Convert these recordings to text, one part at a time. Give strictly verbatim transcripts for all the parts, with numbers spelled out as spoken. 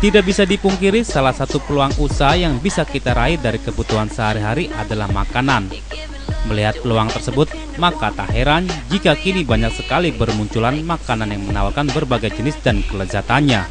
Tidak bisa dipungkiri, salah satu peluang usaha yang bisa kita raih dari kebutuhan sehari-hari adalah makanan. Melihat peluang tersebut, maka tak heran jika kini banyak sekali bermunculan makanan yang menawarkan berbagai jenis dan kelezatannya.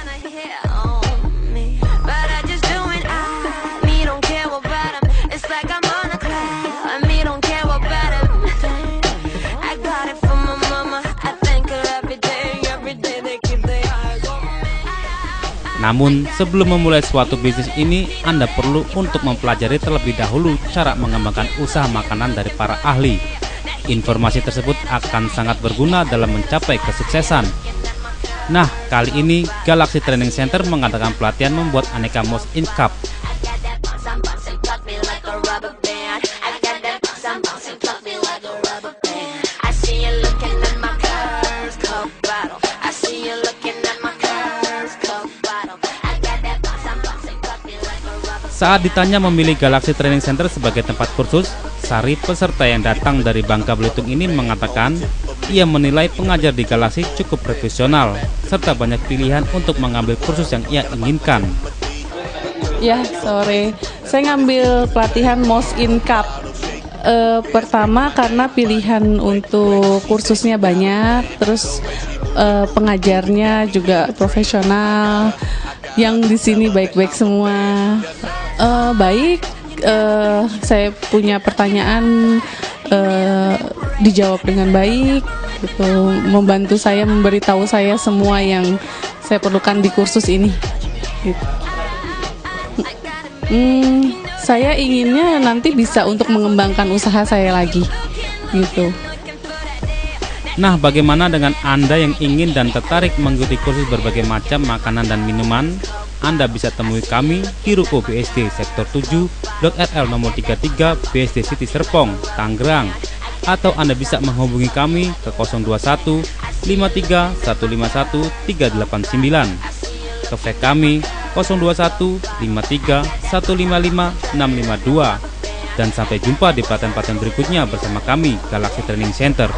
Namun, sebelum memulai suatu bisnis ini, Anda perlu untuk mempelajari terlebih dahulu cara mengembangkan usaha makanan dari para ahli. Informasi tersebut akan sangat berguna dalam mencapai kesuksesan. Nah, kali ini Galaxy Training Center mengadakan pelatihan membuat aneka mouse in cup. Saat ditanya memilih Galaxy Training Center sebagai tempat kursus, Sari, peserta yang datang dari Bangka Belitung ini mengatakan ia menilai pengajar di Galaxy cukup profesional, serta banyak pilihan untuk mengambil kursus yang ia inginkan. Ya, sore. Saya ngambil pelatihan mouse in cup. E, pertama karena pilihan untuk kursusnya banyak, terus e, pengajarnya juga profesional, yang di sini baik-baik semua. Uh, baik, uh, saya punya pertanyaan uh, dijawab dengan baik, gitu. Membantu saya, memberitahu saya semua yang saya perlukan di kursus ini. Gitu. Hmm, saya inginnya nanti bisa untuk mengembangkan usaha saya lagi, gitu. Nah, bagaimana dengan Anda yang ingin dan tertarik mengikuti kursus berbagai macam makanan dan minuman? Anda bisa temui kami di Ruko B S D Sektor tujuh Blok R L nomor tiga puluh tiga B S D City Serpong, Tangerang. Atau Anda bisa menghubungi kami ke nol dua satu lima tiga satu lima satu tiga delapan sembilan. Ke fax kami nol dua satu lima tiga satu lima lima enam lima dua. Dan sampai jumpa di pelatihan-pelatihan berikutnya bersama kami, Galaxy Training Center.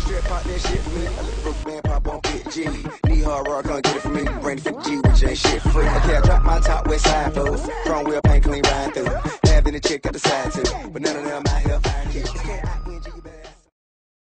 Need hard rock, come get it from me. Bring the fifty G with your shit free. Okay, I drop my top west side foes. Front wheel paint clean ride through. Having a chick at the side too. But none of them out here.